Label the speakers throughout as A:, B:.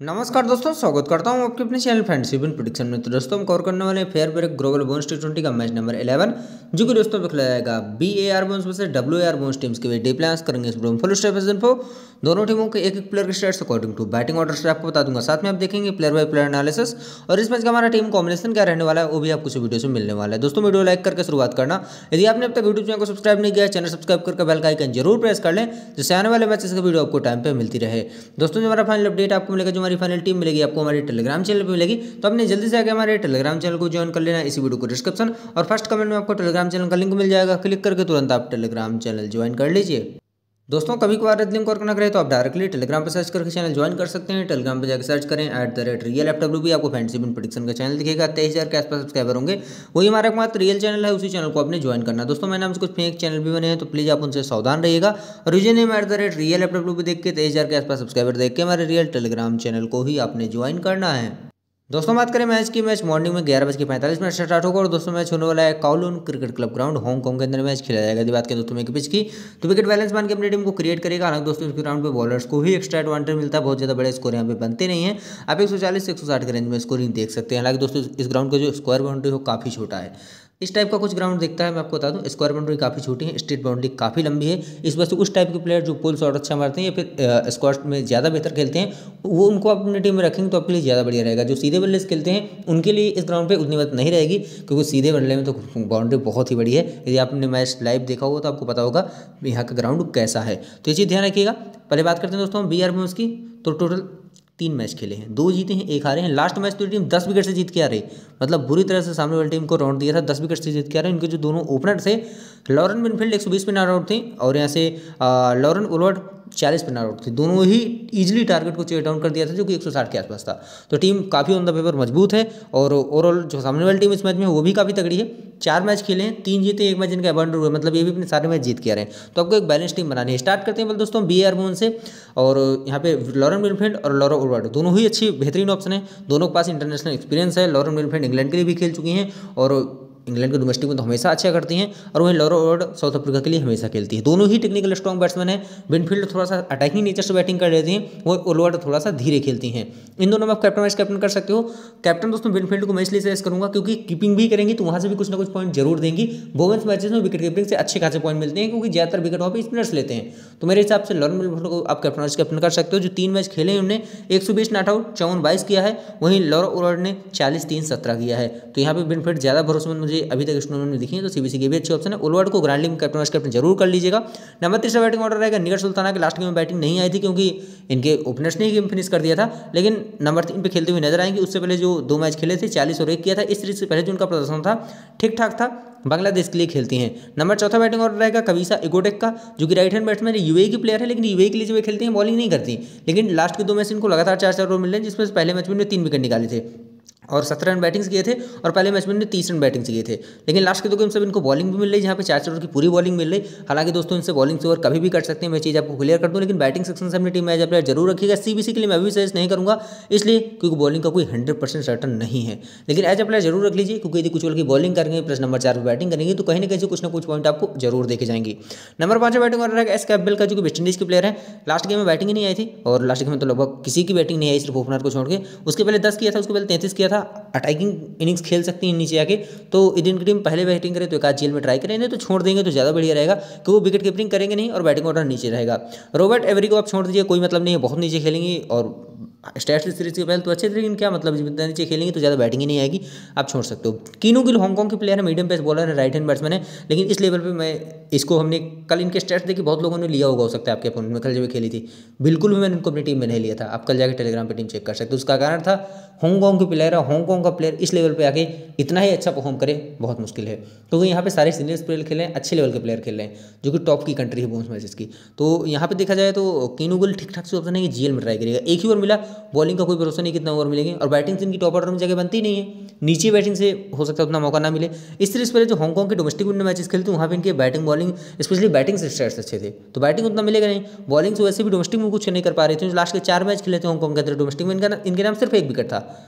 A: नमस्कार दोस्तों, स्वागत करता हूं आपके अपने चैनल फ्रेंड्स इवन प्रेडिक्शन में। तो दोस्तों हम कवर करने वाले हैं फेयर ब्रेक ग्लोबल बोन्स टी20 का मैच नंबर 11, जो कि दोस्तों खेला जाएगा BAR bones versus WAR bones teams के बीच। प्लान्स करेंगे इस वीडियो में फुल स्टेप इन्फो, दोनों टीमों के एक एक प्लेयर के stats according to batting order से आपको बता दूंगा। साथ में आप देखेंगे प्लेयर बाय प्लेयर एनालिसिस और इस मैच का हमारा टीम कॉम्बिनेशन क्या रहने वाला है वो भी आपको इस वीडियो से मिलने वाला है। दोस्तों वीडियो लाइक करके शुरुआत करना। यदि आपने अब तक यूट्यूब चैनल को सब्सक्राइब नहीं किया, चैनल सब्सक्राइब करके बेल का आइकन जरूर प्रेस कर लें, जिससे आने वाले मैचेस की वीडियो आपको टाइम पे मिलती रहे। दोस्तों जो हमारा फाइनल अपडेट आपको मिलेगा, जो हमारी फाइनल टीम मिलेगी आपको हमारे टेलीग्राम चैनल पे मिलेगी। तो आपने जल्दी से आके हमारे टेलीग्राम चैनल को ज्वाइन कर लेना। इसी वीडियो को डिस्क्रिप्शन और फर्स्ट कमेंट में आपको टेलीग्राम चैनल का लिंक मिल जाएगा। क्लिक करके तुरंत आप टेलीग्राम चैनल ज्वाइन कर लीजिए। दोस्तों कभी कभार लिंक और करना करे तो आप डायरेक्टली टेलीग्राम पर सर्च करके चैनल ज्वाइन कर सकते हैं। टेलीग्राम पर जाकर सर्च करें @RealFWB, आपको फैंटेसी विन प्रेडिक्शन का चैनल दिखेगा। 23,000 के आसपास सब्सक्राइबर होंगे, वही हमारा एकमात्र रियल चैनल है। उसी चैनल को आपने ज्वाइन करना। दोस्तों मेरे नाम से कुछ फेक चैनल भी बने हैं, तो प्लीज़ आप उनसे सावधान रहिएगा। और यूजर नेम @RealFWB देख के 23,000 के आसपास सब्सक्राइबर देख के हमारे रियल टेलीग्राम चैनल को ही आपने ज्वाइन करना है। दोस्तों बात करें मैच की, मैच मॉर्निंग में 11:45 स्टार्ट होगा और दोस्तों मैच होने वाला है Kowloon Cricket Club Ground Hong Kong के अंदर मैच खेला जाएगा। यदि बात करें दोस्तों में पिच की, तो विकेट बैलेंस मान के अपनी टीम को क्रिएट करेगा। हालांकि दोस्तों इस ग्राउंड पे बॉलर्स को ही एक्स्ट्रा एडवांटेज मिलता है, बहुत ज़्यादा बड़े स्कोर यहाँ पे बनते नहीं है। आप 140 से 160 के रेंज में स्कोरिंग देख सकते हैं। हालांकि दोस्तों इस ग्राउंड का जो स्क्वायर बाउंड्री हो काफ़ी छोटा है। इस टाइप का कुछ ग्राउंड दिखता है, मैं आपको बता दूं स्क्वायर बाउंड्री काफ़ी छोटी है, स्ट्रेट बाउंड्री काफ़ी लंबी है। इस वजह से उस टाइप के प्लेयर जो पुल शॉट अच्छा मारते हैं या फिर स्क्वायर में ज़्यादा बेहतर खेलते हैं, वो उनको आप अपनी टीम में रखेंगे तो आपके लिए ज़्यादा बढ़िया रहेगा। जो सीधे बल्ले से खेलते हैं उनके लिए इस ग्राउंड पे उतनी बात नहीं रहेगी, क्योंकि सीधे बल्ले में तो बाउंड्री बहुत ही बड़ी है। यदि आपने मैच लाइव देखा होगा तो आपको पता होगा यहाँ का ग्राउंड कैसा है। तो ये चीज़ ध्यान रखिएगा। पहले बात करते हैं दोस्तों BR बोन्स की। तो टोटल 3 मैच खेले हैं, 2 जीते हैं, 1 हारे हैं। लास्ट मैच तो टीम 10 विकेट से जीत के आ रही, मतलब बुरी तरह से सामने वाली टीम को राउंड दिया था। 10 विकेट से जीत के आ रहे हैं। इनके जो दोनों ओपनर थे, लॉरेन बिनफील्ड 120 पे नॉट आउट थे और यहाँ से लॉरेन उलवर्ड 40 पे नॉट आउट थे। दोनों ही इजीली टारगेट को चेक डाउन कर दिया था, जो कि 160 के आसपास था। तो टीम काफ़ी ऑन द पेपर मजबूत है और ओवरऑल जो सामने वाली टीम इस मैच में वो भी काफ़ी तगड़ी है। 4 मैच खेले हैं, 3 जीते, 1 मैच इनका अबंडर हुआ, मतलब ये भी अपने सारे मैच जीत के आ रहे हैं। तो आपको एक बैलेंस टीम बनानी है। स्टार्ट करते हैं बल दोस्तों BR बोन से। और यहाँ पे लॉरेन बिनफील्ड और लॉरा उलवर्ड दोनों ही अच्छी बेहतरीन ऑप्शन है। दोनों के पास इंटरनेशनल एक्सपीरियंस है। लॉरेन बिनफील्ड इंग्लैंड के लिए भी खेल चुकी हैं और इंग्लैंड के डोमेस्टिक में तो हमेशा अच्छा करती हैं, और वहीं लॉरा उलवर्ड साउथ अफ्रीका के लिए हमेशा खेलती है। दोनों ही टेक्निकल स्ट्रॉन्ग बैट्समैन है। बिनफील्ड थोड़ा सा अटैकिंग नेचर से बैटिंग कर लेती हैं, वो उलवर्ड थोड़ा सा धीरे खेलती हैं। इन दोनों में आप कैप्टन वाइस कैप्टन कर सकते हो। कैप्टन दोस्तों बिनफील्ड को मैं इसलिए सजेस्ट करूंगा क्योंकि कीपिंग भी करेंगी तो वहाँ से भी कुछ ना कुछ पॉइंट जरूर देंगी। वुमेन्स मैचेस में विकेट कीपिंग से अच्छे खासे पॉइंट मिलते हैं, क्योंकि ज़्यादातर विकेट वहाँ पे स्पिनर्स लेते हैं। तो मेरे हिसाब से लॉरेन बिनफील्ड को आप कैप्टन वाइस कैप्टन कर सकते हो। जो 3 मैच खेले हैं उन्होंने 120 नॉट आउट 54-22 किया है, वहीं लॉरा उलवर्ड ने 40-3-17 किया है। तो यहाँ पे बिनफील्ड ज़्यादा भरोसेमंद मुझे अभी तक इस टूर्नामेंट में दिखी है, तो CBC के भी अच्छे ऑप्शन है। उलवर्ड को ग्रैंड लीग में कैप्टन वाइस कैप्टन जरूर कर लीजिएगा। नंबर 3 बैटिंग ऑर्डर रहेगा निगर सुल्ताना के। लास्ट गेम में बैटिंग नहीं आई थी क्योंकि इनके ओपनर्स ने ही गेम फिनिश कर दिया था, लेकिन नंबर 3 पे खेलते हुए नजर आएंगे। उससे पहले जो 2 मैच खेले थे 40 और 1 किया था। इस सीरीज से पहले जो उनका प्रदर्शन था ठीक ठाक था। बांग्लादेश के लिए खेलती हैं। नंबर 4 बैटिंग ऑर्डर रहेगा कविसा इगोटेक का, जो कि राइट हैंड बैट्समैन UAE की प्लेयर है, लेकिन UAE के लिए जब वे खेलती हैं बॉलिंग नहीं करती। लेकिन लास्ट के 2 मैच इनको लगातार 4-4 ओवर मिल रहे हैं, जिसमें पहले मैच में उन्होंने 3 विकेट निकाले थे और 17 रन बैटिंग किए थे, और पहले मैच में 30 रन बैटिंग किए थे। लेकिन लास्ट के 2 गेम से इनको बॉलिंग भी मिल रही है, जहाँ पे 4 ओवर की पूरी बॉलिंग मिल रही। हालांकि दोस्तों इनसे बॉलिंग से ओवर कभी भी कर सकते हैं, मैं चीज़ आपको क्लियर कर दूँ। लेकिन बैटिंग सेक्शन से अपनी टीम में एज प्लेयर जरूर रखिएगा। CBC के लिए मैं भी सजेस्ट नहीं करूँगा, इसलिए क्योंकि बॉलिंग का कोई 100% सर्टन नहीं है। लेकिन एज प्लेयर जरूर रख लीजिए, क्योंकि यदि कुछ ओवर की बॉलिंग करेंगे प्लस नंबर 4 पर बैटिंग करेंगे तो कहीं ना कहीं से कुछ ना कुछ पॉइंट आपको जरूर देखे जाएंगे। नंबर 5 बैटिंग ऑर्डर रहेगा एस कैपबेल का, जो कि वेस्ट इंडीज के प्लेयर है। लास्ट गेम में बैटिंग ही नहीं आई थी, और लास्ट गेम में तो लगभग किसी की बैटिंग नहीं आई, सिर्फ ओपनर को छोड़ के। उसके पहले 10 किया था, उसके पहले 33 किया था। अटैकिंग इनिंग्स खेल सकती हैं नीचे आके। तो इंडियन की टीम पहले बैटिंग करे तो एक आध जेल में ट्राई करें, नहीं तो छोड़ देंगे तो ज़्यादा बढ़िया रहेगा, क्योंकि वो विकेट कीपिंग करेंगे नहीं और बैटिंग ऑर्डर नीचे रहेगा। रॉबर्ट एवरी को आप छोड़ दीजिए, कोई मतलब नहीं है, बहुत नीचे खेलेंगी। और स्टैट्स सीरीज के पहले तो अच्छे थे, लेकिन क्या मतलब जितना नीचे खेलेंगे तो ज़्यादा बैटिंग ही नहीं आएगी, आप छोड़ सकते हो। कीनू गिल हांगकांग के प्लेयर है, मीडियम पेस बॉलर है, राइट हैंड बैट्समैन है। लेकिन इस लेवल पे मैं इसको हमने कल इनके स्टैट्स देखी, बहुत लोगों ने लिया होगा हो सकता है आपके अपोनेंट में, कल जब खेली थी बिल्कुल भी मैंने इनको अपनी टीम में नहीं लिया था। आप कल जाकर टेलीग्राम पर टीम चेक कर सकते हो। उसका कारण था हांगकांग के प्लेयर है, हांगकांग का प्लेयर इस लेवल पे आके इतना ही अच्छा परफॉर्म करे बहुत मुश्किल है, क्योंकि यहाँ पे सारे सीनियर प्लेयर खेले हैं, अच्छे लेवल के प्लेयर खेल रहे हैं, जो कि टॉप की कंट्री है बोन्स मैचेस की। तो यहाँ पे देखा जाए तो कीनू गिल ठीक ठाक से ऑप्शन है कि GL में ट्राई करेगा। एक ही ओवर मिला, बॉलिंग का कोई भरोसा नहीं कितना ओवर मिलेंगे, और बैटिंग से इनकी टॉप ऑर्डर में जगह बनती नहीं है, नीचे बैटिंग से हो सकता है उतना मौका ना मिले। इस सीरीज पहले जो हांगकांग के डोमेस्टिक मैचेस खेलते हैं वहाँ पे इनके बैटिंग बॉलिंग स्पेशली बैटिंग से स्टैट्स अच्छे थे, तो बैटिंग उतना मिलेगा नहीं। बॉलिंग से वैसे भी डोमेस्टिक में कुछ नहीं कर पा रहे थे। लास्ट के 4 मैच खेले थे हांगकांग के अंदर डोमेस्टिक में, इनके नाम सिर्फ 1 विकेट था।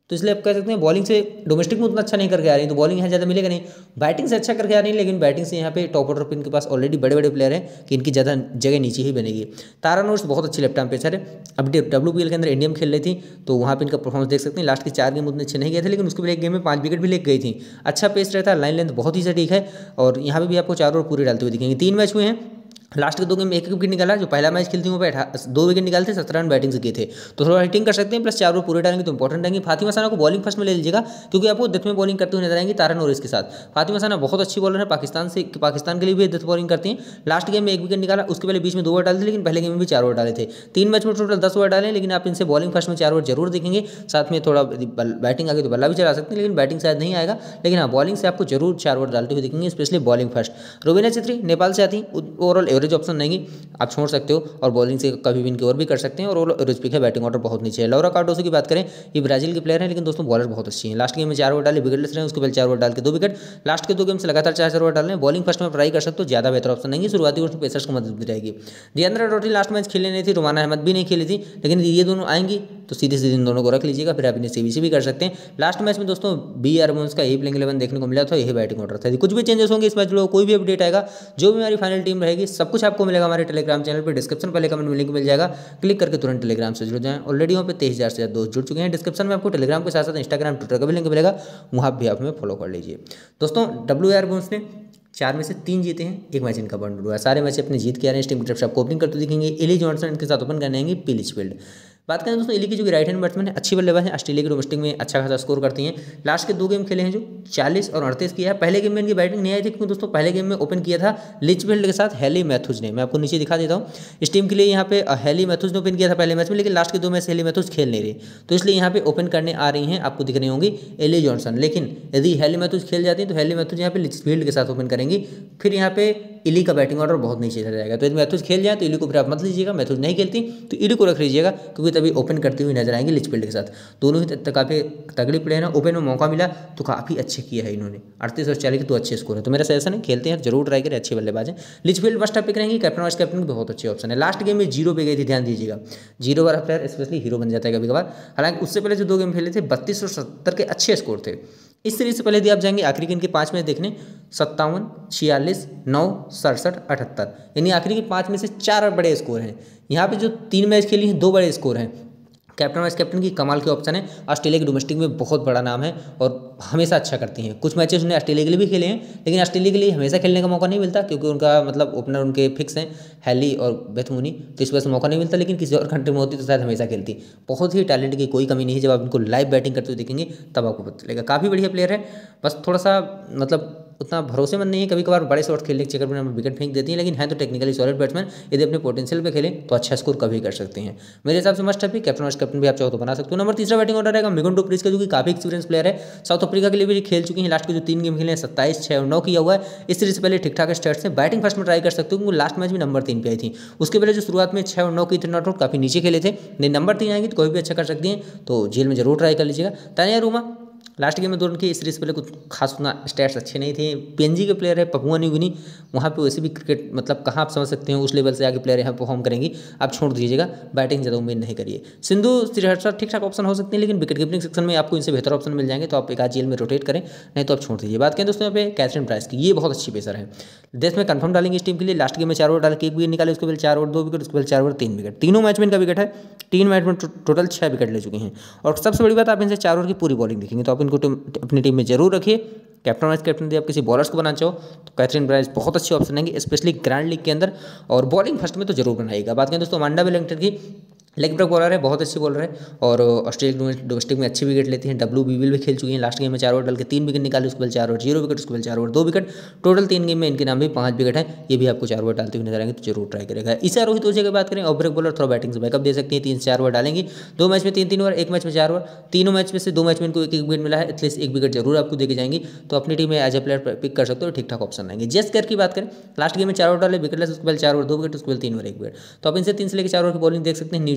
A: तो इसलिए आप कह सकते हैं बॉलिंग से डोमेस्टिक में उतना अच्छा नहीं करके आ रही है, तो बॉलिंग यहाँ ज़्यादा मिलेगा नहीं। बैटिंग से अच्छा करके आ रही है, लेकिन बैटिंग से यहाँ पे टॉप ऑर्डर पर इनके पास ऑलरेडी बड़े बड़े प्लेयर हैं कि इनकी ज़्यादा जगह नीचे ही बनेगी। तारा नोट्स बहुत अच्छी लेफ्ट आर्म पेसर है। अब WPL के अंदर इंडिया में खेल रही थी, तो वहाँ पे इनका परफॉर्मेंस देख सकते हैं। लास्ट के 4 गेम उतने अच्छे नहीं गए थे, लेकिन उसके पहले एक गेम में 5 विकेट भी लेके गई थी। अच्छा पेस रहता है, लाइन लेंथ बहुत ही सटीक है, और यहाँ पे भी आपको 4 ओवर पूरे डालते हुए दिखेंगे। 3 मैच हुए हैं, लास्ट के 2 गेम में 1 विकेट निकाला। जो पहला मैच खेलती हूँ वहाँ पे 2 विकेट निकालते, 17 रन बैटिंग से किए थे, तो थोड़ा हिटिंग कर सकते हैं, प्लस 4 ओवर पूरे डालेंगे तो इंपॉर्टेंट रहेंगे। फातिमा साना को बॉलिंग फर्स्ट में ले लीजिएगा, क्योंकि आपको डेथ में बॉलिंग करते हुए नजर आएंगे तारा नोरिस के साथ। फातिमा साना बहुत अच्छी बॉलर है, पाकिस्तान के लिए भी डेथ बॉलिंग करती हैं। लास्ट गेम में 1 विकेट निकाला, उसके पहले बीच में 2 ओवर डाले थे, लेकिन पहले गेम में भी 4 ओवर डाले थे। 3 मैच में टोटल 10 ओवर डाले, लेकिन आप इनसे बॉलिंग फर्स्ट में 4 ओवर जरूर देखेंगे। साथ में थोड़ा बैटिंग आगे तो बल्ला भी चला सकते हैं, लेकिन बैटिंग शायद नहीं आएगा, लेकिन हाँ बॉलिंग से आपको जरूर 4 ओवर डालते हुए दिखेंगे, specially bowling first. Rubina Chhetri Nepal से आती है, ओवरऑल एवरेज ऑप्शन नहीं, आप छोड़ सकते हो, और बॉलिंग से कभी भी इनकी ओवर भी कर सकते हैं, और ओवरऑल एवरेज पिक है, बैटिंग ऑर्डर बहुत नीचे है। लौरा कार्डोसो की बात करें, ये ब्राजील के प्लेयर हैं, लेकिन दोस्तों बॉलर बहुत अच्छी हैं। लास्ट गेम में 4 ओवर डाले, विकेटलेस रहे, उसके पहले 4 ओवर डाल के 2 विकेट। लास्ट के 2 गेम से लगातार 4 ओवर डाल रहे हैं। बॉलिंग फर्स्ट में ट्राई कर सकते हो, ज़्यादा बेहतर ऑप्शन नहीं है, शुरुआती ओवर में पेसर्स को मदद भी रहेगी। जितेंद्र डोटी लास्ट मैच खेले नहीं थी, रुमाना अहमद भी नहीं खेली थी, लेकिन ये दोनों आएंगी तो सीधे सीधे इन दोनों को रख लीजिएगा, फिर आप इन्हें CBC भी कर सकते हैं। लास्ट मैच में दोस्तों BR बोन्स का यही प्लेइंग 11 देखने को मिला था, यही बैटिंग ऑर्डर था। कुछ भी चेंजेस होंगे इस मैच में, कोई भी अपडेट आएगा, जो भी हमारी फाइनल टीम रहेगी, सब कुछ आपको मिलेगा हमारे टेलीग्राम चैनल पर। डिस्क्रिप्शन पहले कमेंट में लिंक मिल जाएगा, क्लिक करके तुरंत टेलीग्राम से जुड़ जाएं। ऑलरेडी वहाँ पे 23,000 से ज़्यादा दोस्त जुड़ चुके हैं। डिस्क्रिप्शन में आपको टेलीग्राम के साथ साथ इंस्टाग्राम, ट्विटर का भी लिंक मिलेगा, वहाँ भी आप हमें फॉलो कर लीजिए। दोस्तों WR बोन्स ने 4 में से 3 जीते हैं, 1 मैच इनका बंड हुआ है। सारे मैच अपने जीत के आ रहे हैं। इस टीम की तरफ से आपको ओपनिंग करते दिखेंगे एली जॉनसन, इनके साथ ओपन करने आएंगे पी लिचफील्ड। बात करें दोस्तों एली की, जो कि राइट हैंड बैट्समैन है, अच्छी बल्लेबाज है, ऑस्ट्रेलिया की डोमेस्टिक में अच्छा खासा स्कोर करती हैं। लास्ट के 2 गेम खेले हैं जो 40 और 38 किया है। पहले गेम में इनकी बैटिंग नहीं आई थी, क्योंकि दोस्तों पहले गेम में ओपन किया था लिचफील्ड के साथ हैली मैथ्यूज ने। मैं आपको नीचे दिखा देता हूँ, इस टीम के लिए यहाँ पे हैली मैथ्यूज ने ओपन किया था पहले मैच में, लेकिन लास्ट के 2 मैच हैली मैथ्यूज खेल नहीं रही, तो इसलिए यहाँ पे ओपन करने आ रही हैं, आपको दिख रही होंगी एली जॉनसन। लेकिन यदि हैली मैथ्यूज खेल जाती है तो हैली मैथ्यूज यहाँ पे लिचफील्ड के साथ ओपन करेंगी, फिर यहाँ पे इली का बैटिंग ऑर्डर बहुत नीचे चला जाएगा। तो यदि मैथ्यूज खेल जाए तो इली को फिर आप मत लीजिएगा, मैथ्यूज नहीं खेलती तो इली को रख लीजिएगा, क्योंकि तभी ओपन करती हुई नजर आएंगे लिचफील्ड के साथ। दोनों ही काफ़ी तगड़ी प्लेयर हैं, ओपन में मौका मिला तो काफ़ी अच्छे किया है इन्होंने। 38 और 40 के तो अच्छे स्कोर है, तो मेरा सजेशन है खेलते हैं जरूर ट्राई करें, अच्छे बल्लेबाज हैं। लिचफील्ड फर्स्ट पिक रहेंगी, कैप्टन वाइस कैप्टन बहुत अच्छे ऑप्शन है। लास्ट गेम में 0 पे गई थी, ध्यान दीजिएगा। 0 वाला प्लेयर स्पेशली हीरो बन जाता है कभी कभार। हालांकि उससे पहले जो 2 गेम खेले थे 32 और 70 के अच्छे स्कोर थे। इस सीरीज से पहले यदि आप जाएंगे आखिरी के इनके 5 मैच देखने, 57, 46, 9, 67, 78, यानी आखिरी के 5 में से 4 बड़े स्कोर हैं। यहाँ पे जो 3 मैच खेली हैं 2 बड़े स्कोर हैं। कैप्टन वाइस कैप्टन की कमाल के ऑप्शन है, ऑस्ट्रेलिया की डोमेस्टिक में बहुत बड़ा नाम है और हमेशा अच्छा करती हैं। कुछ मैचेस उन्हें ऑस्ट्रेलिया के लिए भी खेले हैं, लेकिन ऑस्ट्रेलिया के लिए हमेशा खेलने का मौका नहीं मिलता, क्योंकि उनका मतलब ओपनर उनके फिक्स हैं हैली और बेथ मूनी, तो इस वजह से मौका नहीं मिलता। लेकिन किसी और कंट्री में होती तो शायद हमेशा खेलती। बहुत ही टैलेंट की कोई कमी नहीं है, जब आप इनको लाइव बैटिंग करते हुए देखेंगे तब आपको पता चलेगा। काफ़ी बढ़िया प्लेयर है, बस थोड़ा सा मतलब उतना भरोसेमंद नहीं है, कभी कभार बड़े शॉट खेलने के चक्कर में विकेट फेंक देती हैं, लेकिन है तो टेक्निकली सॉलिड बैट्समैन। यदि अपने पोटेंशियल पे खेलें तो अच्छा स्कोर कभी कर सकते हैं। मेरे हिसाब से मस्ट है, कैप्टन वाइस कैप्टन भी आप चाहो तो बना सकते हो। नंबर 3 बैटिंग ऑर्डर रहेगा मिगन डुप्रिस का, जो कि काफी एक्सपीरियंस प्लेयर है। साउथ अफ्रीका के लिए भी खेल चुकी हैं। लास्ट के जो 3 गेम खेले हैं 27, 6 और 9 किया हुआ है। इस सीरीज से पहले ठीक ठाक स्टार्ट से बैटिंग फर्स्ट में ट्राई कर सकते हो, क्योंकि लास्ट मैच में नंबर 3 पे आई थी। उसके पहले जो शुरुआत में 6 और 9 की थी नॉट आउट, काफी नीचे खेले थे। नहीं नंबर 3 आएंगे तो कोई भी अच्छा कर सकती हैं, तो जेल में जरूर ट्राई कर लीजिएगा। तानिया रोमा लास्ट गेम में 2 रन की, इस सीरीज पहले कुछ खास उतना स्टैट्स अच्छे नहीं थे। PNG के प्लेयर है, पपुआ न्यू गिनी, वहाँ पे वैसे भी क्रिकेट मतलब कहाँ आप समझ सकते हैं, उस लेवल से आगे प्लेयर यहाँ परफॉर्म करेंगी, आप छोड़ दीजिएगा, बैटिंग ज़्यादा उम्मीद नहीं करिए। सिंधु श्रीहर्षा ठीक ठाक ऑप्शन हो सकते हैं, लेकिन विकेट कीपिंग सेक्शन में आपको इनसे बेहतर ऑप्शन मिल जाएंगे, तो आप एक आध जेल में रोटेट करें, नहीं तो आप छोड़ दीजिए। बात करें दोस्तों यहाँ पे कैथरीन प्राइस की, ये बहुत अच्छी पेसर है, देश में कंफर्म डालेंगे इस टीम के लिए। लास्ट गेम में 4 ओवर डाल के 1 विकेट निकाले, उसके पहले 4 ओवर 2 विकेट, उसके पहले 4 ओवर 3 विकेट, तीनों मैच में इनका विकेट है। 3 मैच में टोटल 6 विकेट ले चुके हैं। और सबसे बड़ी बात, आप इनसे 4 ओवर की पूरी बॉलिंग देखेंगे, तो आप इनको अपनी टीम में जरूर रखिए। कैप्टन वाइस कैप्टन यदि आप किसी बॉलर्स को बनाना चाहो तो कैथरीन प्राइस बहुत अच्छी ऑप्शन है, स्पेशली ग्रैंड लीग के अंदर, और बॉलिंग फर्स्ट में तो जरूर बनाइएगा। बात करें दोस्तों अमांडा वेलिंगटन की, लेग ब्रेक बॉलर है, बहुत अच्छी बॉलर है, और ऑस्ट्रेलिया डोमेस्टिक में अच्छी विकेट लेती हैं। WBBL भी खेल चुकी हैं। लास्ट गेम में 4 ओवर डाल के 3 विकेट निकाले, उसके बाद 4 ओवर 0 विकेट, उसके बाद 4 ओवर 2 विकेट, टोटल 3 गेम में इनके नाम भी 5 विकेट हैं। ये भी आपको 4 ओवर डालते हुए नजर आएंगे, तो जरूर ट्राई करेगा। ईशा रोहित ओझा की बात करें, ऑफ ब्रेक बॉलर, थोड़ा बैटिंग से बैकअप दे सकती है, 3 से 4 ओवर डालेंगी। 2 मैच में 3-3 ओवर, 1 मैच में 4 ओवर, तीनों मैच में से 2 मैच में इनको 1-1 विकेट मिला है, एटलीस्ट 1 विकेट जरूर आपको देके जाएंगी, तो अपनी टीम में एज ए प्लेयर पिक कर सकते हो, ठीक ठाक ऑप्शन रहेंगे। जेस केयर की बात करें, लास्ट गेम में 4 ओवर डाले, विकेटलेस, उसके बाद 4 ओवर 2 विकेट, उसके बाद 3 ओवर 1 विकेट, तो आप इनसे 3 से लेकर 4 ओवर की बॉलिंग देख सकते हैं। न्यू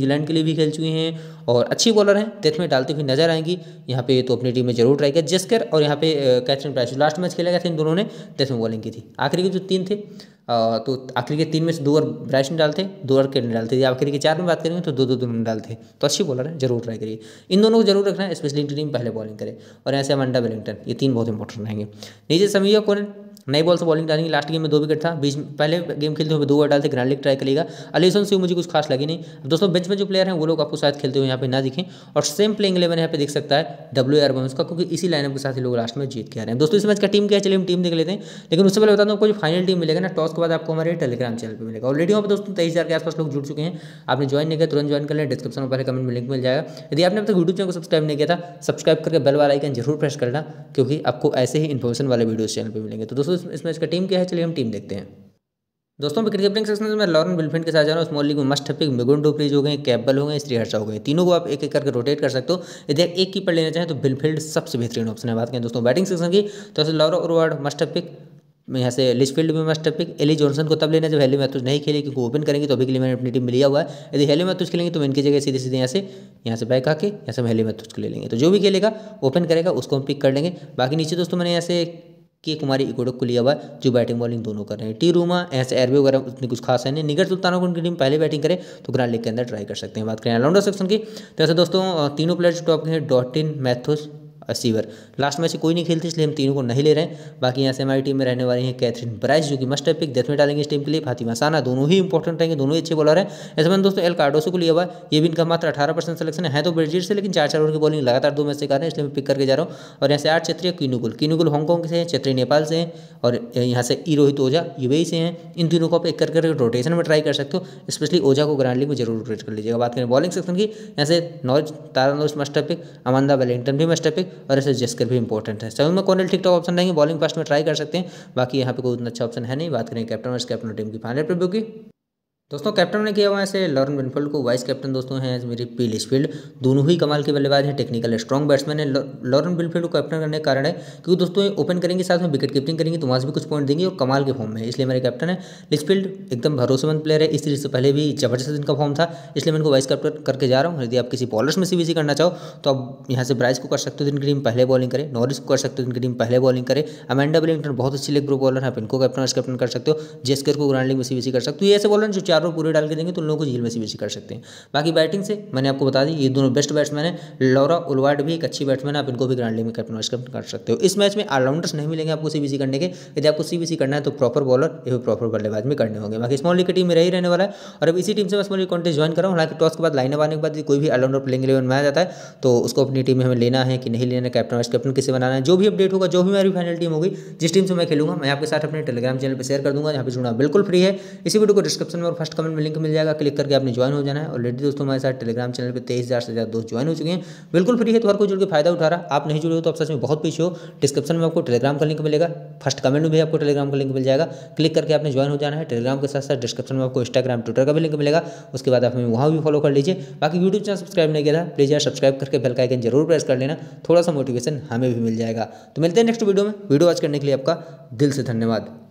A: न्यूजीलैंड के लिए भी खेल चुके हैं और अच्छी बॉलर हैं, डेथ में डालती हुई नजर आएंगी यहाँ पे, तो अपनी टीम में जरूर ट्राई किया। जेस्कर और यहाँ पे कैथरीन प्राइस लास्ट मैच खेला गया था, इन दोनों ने डेथ में बॉलिंग की थी। आखिरी के जो 3 थे तो आखिरी के 3 में से 2 ओवर ब्राइस ने डालते, 2 ओवर केन डालते थे। आखिरी के 4 में बात करेंगे तो 2-2 दोनों डालते, तो अच्छी बॉलर है, जरूर ट्राई करिए। इन दोनों को जरूर रखना है, स्पेशली इनकी टीम पहले बॉलिंग करे। और ऐसे अमांडा वेलिंगटन, ये 3 बहुत इंपॉर्टेंट रहेंगे। नीचे समीया कोरेन नई बॉल से बॉलिंग डालेंगे, लास्ट गेम में 2 विकेट था, बीच पहले गेम खेलते हुए 2 ओवर डालते, ग्रैंड लीग ट्राई करेगा। अलीसन से मुझे कुछ खास लगी नहीं। दोस्तों बेंच में जो प्लेयर हैं वो लोग आपको शायद खेलते हुए यहाँ पे ना दिखें, और सेम प्लेइंग 11 यहाँ पे देख सकता है WAR बॉम्स का, क्योंकि इसी लाइनअप के साथ ही लोग लास्ट में जीत के आ रहे हैं। दोस्तों इस मैच का टीम क्या है, चलिए हम टीम देख लेते हैं। लेकिन उससे पहले बता दूं आपको जो फाइनल टीम मिलेगा ना, टॉस के बाद आपको हमारे टेलीग्राम चैनल पर मिलेगा। ऑलरेडी वहाँ पर दोस्तों 23,000 के आसपास लोग जुड़ चुके हैं। आपने ज्वाइन नहीं किया तुरंत ज्वाइन कर लें, डिस्क्रिप्शन में पहले कमेंट में लिंक मिल जाएगा। यदि आपने अब तक यूट्यूब चैनल को सब्सक्राइब नहीं किया था, सब्सक्राइब करके बेल वाला आइकन जरूर प्रेस करना, क्योंकि आपको ऐसे ही इन्फॉर्मेशन वाले वीडियोस चैनल पर मिलेंगे। तो दोस्तों इस मैच का टीम क्या है, चलिए हम टीम देखते हैं। दोस्तों विकेट कीपिंग सेक्शन में मैं लॉरेन बिलफील्ड के साथ जा रहा हूँ। स्मॉल लीग में मस्ट पिक मिगुन डुप्रीज हो गए, कैपबेल हो गए, श्रीहर्षा हो गए। तीनों को आप एक एक करके रोटेट कर सकते हो। यदि एक कीपर लेना चाहें तो बिलफील्ड सबसे बेहतरीन ऑप्शन है। बात करें दोस्तों बैटिंग सेक्शन की, तो ऐसे लॉरा ओरवार्ड मस्ट पिक, यहाँ से लिचफील्ड में मस्ट पिक। एली जॉनसन को तब लेना जब हेली मैथ्यूज नहीं खेले, क्योंकि ओपन करेंगे तो अभी के लिए मैंने अपनी टीम में लिया हुआ है। यदि हेली मैथ्यूज खेलेंगे तो इनकी जगह सीधे सीधे यहाँ से बैक आके यहाँ से हम हेली मैथ्यूज को ले लेंगे। तो जो भी खेलेगा ओपन करेगा उसको हम पिक कर लेंगे। बाकी नीचे दोस्तों मैंने यहाँ से के कुमारी इकोडक को लिया हुआ है, जो बैटिंग बॉलिंग दोनों कर रहे हैं। टी रूमा ऐसे एरबी वगैरह उतनी कुछ खास है नहीं। निगर सुल्ताना को उनकी टीम पहले बैटिंग करे तो ग्रैंड लीग के अंदर ट्राई कर सकते हैं। बात करें ऑलराउंडर सेक्शन की, तो ऐसे दोस्तों तीनों प्लेयर जो टॉप के हैं, Dottin, Matthews, Sciver. Last match कोई नहीं खेलती इसलिए हम तीनों को नहीं ले रहे हैं। बाकी यहाँ से हमारी टीम में रहने वाली हैं कैथरीन प्राइस, जो कि मस्ट पिक, डेथ में डालेंगे इस टीम के लिए। फातिमा साना, दोनों ही इंपॉर्टेंट रहेंगे, दोनों ही अच्छे बॉलर हैं। ऐसे मैंने दोस्तों एल कार्डोसो को लिया हुआ है, ये भी इनका मात्र 18% सिलेक्शन है तो ब्रिजिट से, लेकिन 4-4 ओवर की बॉलिंग लगातार 2 मैच से कर रहे हैं, इसलिए मैं पिक करके जा रहा हूँ। और यहाँ से 8 क्षेत्रीय कीनुकुल हांगकॉन्ग से हैं, क्षेत्रीय नेपाल से हैं, और यहाँ से रोहित ओझा UAE से हैं। इन तीनों को आप एक करके रोटेशन में ट्राई कर सकते हो, स्पेशली ओझा को ग्रैंड लीग में जरूर रोटेट कर लीजिएगा। बात करें बॉलिंग सेक्शन की, यहाँ से Tara must pick, Amanda Wellington भी मस्ट पिक, और ऐसे जेस्कर भी इंपॉर्टेंट है। सेवन में कॉर्नल ठीक ठाक ऑप्शन रहेंगे, बॉलिंग फर्स्ट में ट्राई कर सकते हैं। बाकी यहाँ पे कोई उतना अच्छा ऑप्शन है नहीं। बात करें कैप्टन वर्स कैप्टन टीम की फाइनल प्रीव्यू की, दोस्तों कैप्टन ने किया हुआ है ऐसे लॉरेन बिलफील्ड को, वाइस कैप्टन दोस्तों हैं मेरी पी लिचफील्ड। दोनों ही कमाल के बल्लेबाज हैं, टेक्निकल स्ट्रॉन्ग बैट्समैन है। लॉरेन बिलफील्ड को कैप्टन करने का कारण है क्योंकि दोस्तों ओपन करेंगे, साथ में विकेट कीपिंग करेंगे, तो वहाँ से भी कुछ पॉइंट देंगे और कमाल के फॉर्म में है, इसलिए मेरे कैप्टन है। लिचफील्ड एकदम भरोसेमंद प्लेयर है, इस सीरीज से पहले भी जबरदस्त इनका फॉर्म था, इसलिए मैं इनको वाइस कैप्टन करके जा रहा हूँ। यदि आप किसी बॉलर्स में CBC करना चाहो तो आप यहाँ से ब्राइस को कर सकते हो, जिनकी टीम पहले बॉलिंग करे, नॉरिस को कर सकते हो, जिनकी टीम पहले बॉलिंग करे, अमांडा वेलिंगटन बहुत अच्छी लेग ग्रुप बॉलर है, आप इनको कैप्टन कर सकते हो। जेस्कर को ग्रैंड लीग में CBC कर सकते हो। ये ऐसे बॉलर जो 4 ओवर पूरे डाल के देंगे तो लोगों को झील में CBC कर सकते हैं। बाकी बैटिंग से मैंने आपको बता दी, ये दोनों बेस्ट बैट्समैन हैं। लॉरा ओरवार्ड भी एक अच्छी बैट्समैन है, आप इनको भी ग्रैंड लीग में कैप्टन कर सकते हो। इस मैच में ऑलराउंडर्स नहीं मिलेंगे आपको CBC करने के। यदि आपको CBC करना है तो प्रॉपर बॉलर या प्रॉपर बल्लेबाज में करने होंगे। बाकी स्मॉल लीग की टीम में रही रहने वाला है, और अब इसी टीम से मैं स्मॉल लीग कॉन्टेस्ट ज्वाइन कर रहा हूँ। हालांकि टॉस के बाद लाइनअप आने के बाद कोई भी ऑलराउंडर प्लेइंग 11 में आ जाता है तो उसको अपनी टीम में हमें लेना है कि नहीं लेना है, कैप्टन वाइस कैप्टन किसे बनाना है, जो भी अपडेट होगा, जो भी मेरी फाइनल टीम होगी, जिस टीम से मैं खेलूंगा, मैं आपके साथ अपने टेलीग्राम चैनल पर शेयर कर दूंगा, यहाँ पे जुड़ना बिल्कुल फ्री है। इसी वीडियो को डिस्क्रिप्शन में और फर्स्ट कमेंट में लिंक मिल जाएगा, क्लिक करके आपने ज्वाइन हो जाना है। ऑलरेडी दोस्तों हमारे साथ टेलीग्राम चैनल पे 23,000 से ज़्यादा दोस्त ज्वाइन हो चुके हैं, बिल्कुल फ्री है, तो हर कोई जुड़ के फायदा उठा रहा। आप नहीं जुड़े हो तो आप सच में बहुत पीछे हो। डिस्क्रिप्शन में आपको टेलीग्राम का लिंक मिलेगा, फर्स्ट कमेंट में भी आपको टेलीग्राम का लिंक मिल जाएगा, क्लिक करके आपने ज्वाइन हो जाना है। टेलीग्राम के साथ साथ डिस्क्रिप्शन में आपको इंस्टाग्राम ट्विटर का भी लिंक मिलेगा, उसके बाद आप हमें वहाँ भी फॉलो कर लीजिए। बाकी यूट्यूब चैनल सब्सक्राइब नहीं किया था, प्लीज़ यार सब्सक्राइब करके बेल का आइकन जरूर प्रेस कर लेना, थोड़ा सा मोटिवेशन हमें भी मिल जाएगा। तो मिलते हैं नेक्स्ट वीडियो में। वीडियो वॉच करने के लिए आपका दिल से धन्यवाद।